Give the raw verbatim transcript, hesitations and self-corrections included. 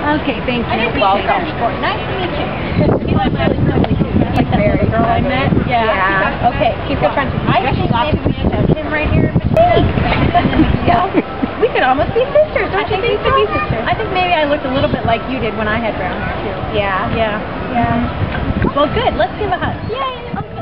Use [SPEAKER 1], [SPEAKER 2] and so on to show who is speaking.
[SPEAKER 1] Okay, thank you.
[SPEAKER 2] You're welcome.
[SPEAKER 1] Nice to meet you.
[SPEAKER 2] You look really friendly too. Like the very girl I met. Yeah.
[SPEAKER 1] Yeah.
[SPEAKER 2] Okay, keep your friends. I think maybe we should touch him right here. Yeah. We could almost be sisters, don't you think? We could be sisters. I think maybe I looked a little bit like you did when I had brown hair too.
[SPEAKER 1] Yeah.
[SPEAKER 2] Yeah. Yeah. Well, good. Let's give a hug. Yay.